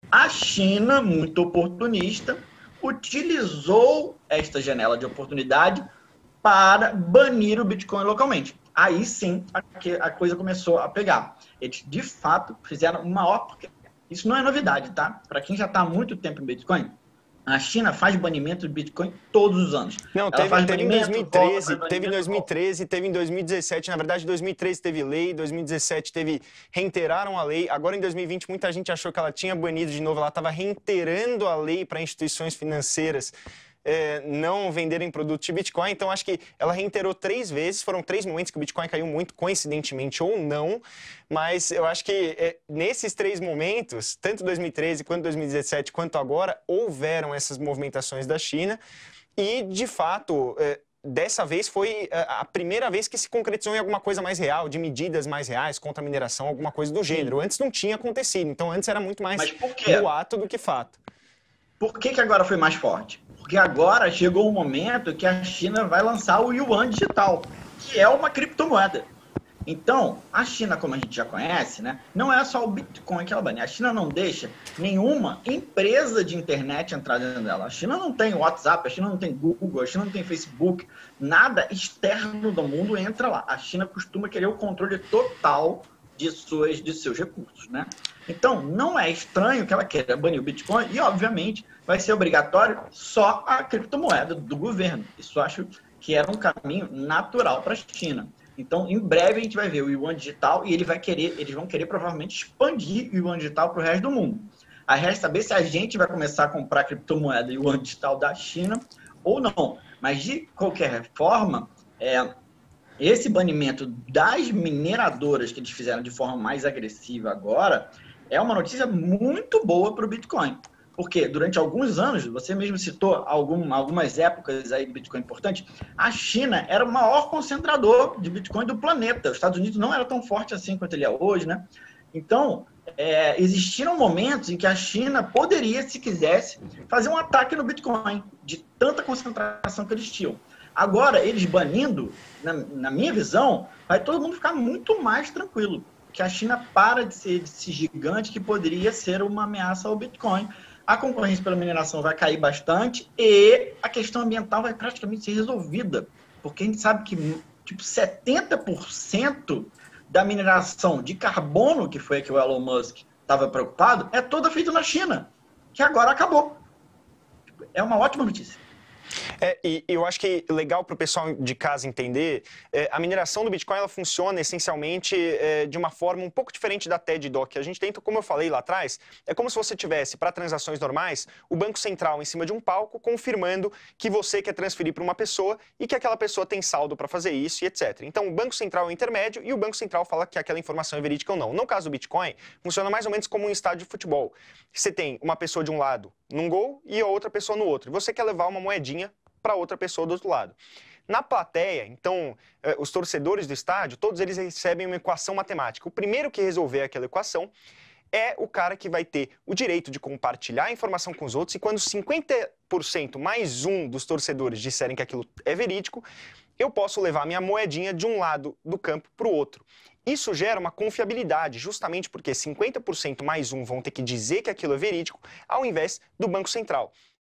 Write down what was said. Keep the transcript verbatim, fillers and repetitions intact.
A China, muito oportunista, utilizou esta janela de oportunidade para banir o Bitcoin localmente. Aí sim a coisa começou a pegar. Eles, de fato, fizeram o maior... Porque isso não é novidade, tá? Para quem já está há muito tempo em Bitcoin, a China faz banimento de Bitcoin todos os anos. Não, Ela teve, faz teve em banimento, volta, faz dois mil e treze, teve em banimento, volta. dois mil e treze, teve em dois mil e dezessete. Na verdade, em dois mil e treze teve lei, em dois mil e dezessete teve, reiteraram a lei. Agora, em dois mil e vinte, muita gente achou que ela tinha banido de novo. Ela estava reiterando a lei para instituições financeiras é, não venderem produtos de Bitcoin. Então, acho que ela reiterou três vezes. Foram três momentos que o Bitcoin caiu muito, coincidentemente ou não. Mas eu acho que é, nesses três momentos, tanto dois mil e treze, quanto dois mil e dezessete, quanto agora, houveram essas movimentações da China. E, de fato, é, dessa vez foi a primeira vez que se concretizou em alguma coisa mais real, de medidas mais reais contra a mineração, alguma coisa do gênero. Sim. Antes não tinha acontecido, então antes era muito mais Mas por quê? boato do que fato. Por que, que agora foi mais forte? Porque agora chegou o momento que a China vai lançar o Yuan digital, que é uma criptomoeda. Então, a China, como a gente já conhece, né, não é só o Bitcoin que ela bane. A China não deixa nenhuma empresa de internet entrar dentro dela. A China não tem WhatsApp, a China não tem Google, a China não tem Facebook. Nada externo do mundo entra lá. A China costuma querer o controle total de, suas, de seus recursos, né? Então, não é estranho que ela queira banir o Bitcoin e, obviamente, vai ser obrigatório só a criptomoeda do governo. Isso acho que era um caminho natural para a China. Então, em breve a gente vai ver o Yuan digital e ele vai querer, eles vão querer provavelmente expandir o Yuan digital para o resto do mundo. Aí resta saber se a gente vai começar a comprar criptomoeda Yuan digital da China ou não. Mas de qualquer forma, é, esse banimento das mineradoras que eles fizeram de forma mais agressiva agora é uma notícia muito boa para o Bitcoin. Porque durante alguns anos, você mesmo citou algum, algumas épocas aí do Bitcoin importante, a China era o maior concentrador de Bitcoin do planeta. Os Estados Unidos não era tão forte assim quanto ele é hoje, né? Então, é, existiram momentos em que a China poderia, se quisesse, fazer um ataque no Bitcoin, de tanta concentração que eles tinham. Agora, eles banindo, na, na minha visão, vai todo mundo ficar muito mais tranquilo. Que a China para de ser esse gigante que poderia ser uma ameaça ao Bitcoin. A concorrência pela mineração vai cair bastante e a questão ambiental vai praticamente ser resolvida. Porque a gente sabe que tipo, setenta por cento da mineração de carbono, que foi a que o Elon Musk estava preocupado, é toda feita na China, que agora acabou. É uma ótima notícia. É, e eu acho que legal para o pessoal de casa entender, é, a mineração do Bitcoin ela funciona essencialmente é, de uma forma um pouco diferente da T E D D O C. A gente tenta, como eu falei lá atrás, é como se você tivesse, para transações normais, o Banco Central em cima de um palco confirmando que você quer transferir para uma pessoa e que aquela pessoa tem saldo para fazer isso e etcétera. Então, o Banco Central é o intermédio e o Banco Central fala que aquela informação é verídica ou não. No caso do Bitcoin, funciona mais ou menos como um estádio de futebol. Você tem uma pessoa de um lado num gol e a outra pessoa no outro. E você quer levar uma moedinha para outra pessoa do outro lado. Na plateia, então, os torcedores do estádio, todos eles recebem uma equação matemática. O primeiro que resolver aquela equação é o cara que vai ter o direito de compartilhar a informação com os outros e quando cinquenta por cento mais um dos torcedores disserem que aquilo é verídico, eu posso levar minha moedinha de um lado do campo para o outro. Isso gera uma confiabilidade, justamente porque cinquenta por cento mais um vão ter que dizer que aquilo é verídico, ao invés do Banco Central.